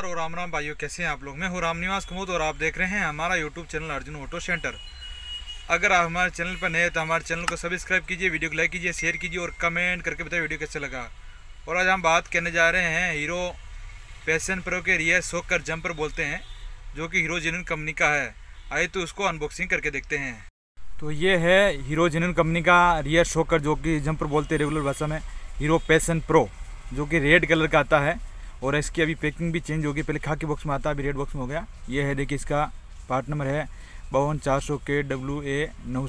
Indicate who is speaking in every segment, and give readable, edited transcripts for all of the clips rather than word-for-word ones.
Speaker 1: नमस्कार और राम राम भाइयों, कैसे हैं आप लोग। मैं हूं रामनिवास कुमुद और आप देख रहे हैं हमारा YouTube channel Arjun auto centre. अगर आप हमारे चैनल पर नए हैं तो हमारे चैनल को सब्सक्राइब कीजिए, वीडियो को लाइक कीजिए, शेयर कीजिए और कमेंट करके बताइए वीडियो कैसा लगा। और आज हम बात करने जा रहे हैं हीरो पैशन प्रो के रियर शॉकर जंपर बोलते हैं, जो कि हीरो जेन्युइन कंपनी का है। आइए तो उसको अनबॉक्सिंग करके देखते हैं। तो ये है हीरो जेन्युइन कंपनी का रियर शॉकर, जो कि जंपर बोलते हैं रेगुलर भाषा में, हीरो पैशन प्रो, जो कि रेड कलर का आता है। और इसकी अभी पैकिंग भी चेंज होगी, पहले खाकी बॉक्स में आता है, अभी रेड बॉक्स में हो गया। ये है, देखिए इसका पार्ट नंबर है 52 KWA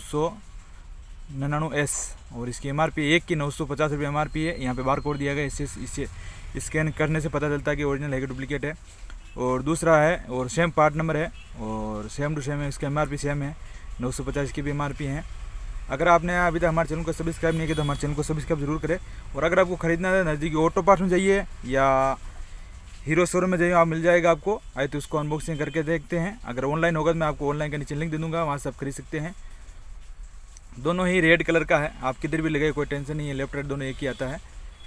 Speaker 1: 999S और इसकी MRP एक की 950 रुपये MRP है। यहाँ पे बार कोड दिया गया, इससे स्कैन करने से पता चलता है कि ओरिजिनल है कि डुप्लीकेट है। और दूसरा है और सेम पार्ट नंबर है और सेम टू सेम है, इसका MRP सेम है, 950 की भी MRP है। अगर आपने अभी तक हमारे चैनल को सब्सक्राइब नहीं किया तो हमारे चैनल को सब्सक्राइब जरूर करें। और अगर आपको खरीदना है नज़दीकी ऑटो पार्ट्स में चाहिए या हीरो शोरूम में जाइए, आप मिल जाएगा आपको। आइए तो उसको अनबॉक्सिंग करके देखते हैं। अगर ऑनलाइन होगा तो मैं आपको ऑनलाइन का नीचे लिंक दे दूँगा, वहाँ से आप खरीद सकते हैं। दोनों ही रेड कलर का है, आप किधर भी लगे कोई टेंशन नहीं है, लेफ्ट राइट दोनों एक ही आता है।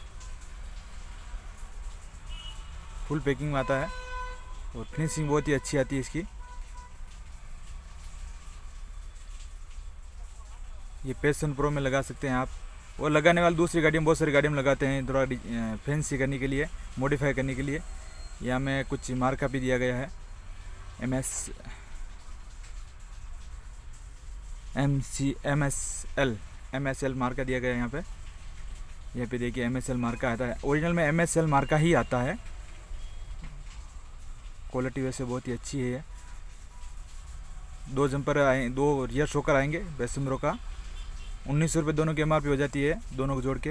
Speaker 1: फुल पैकिंग में आता है और फिनिशिंग बहुत ही अच्छी आती है इसकी। ये पैशन प्रो में लगा सकते हैं आप, और लगाने वाले दूसरी गाड़ी में, बहुत सारी गाड़ी में लगाते हैं, थोड़ा फैंसी करने के लिए, मॉडिफाई करने के लिए। यहाँ में कुछ मार्का भी दिया गया है, MSL मार्का दिया गया है यहाँ पे देखिए MSL मार्का आता है। ओरिजिनल में MSL मार्का ही आता है। क्वालिटी वैसे बहुत ही अच्छी है। दो जंपर आए, दो रियर शॉकर आएंगे पैशन प्रो का। 1900 रुपये दोनों की MRP हो जाती है, दोनों को जोड़ के।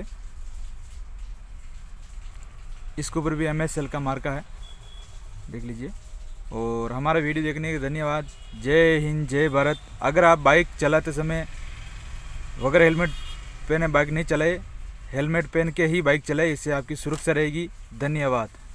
Speaker 1: इसके ऊपर भी MSL का मार्का है, देख लीजिए। और हमारा वीडियो देखने के धन्यवाद। जय हिंद, जय भारत। अगर आप बाइक चलाते समय बगैर हेलमेट पहने बाइक नहीं चलाए, हेलमेट पहन के ही बाइक चलाए, इससे आपकी सुरक्षा रहेगी। धन्यवाद।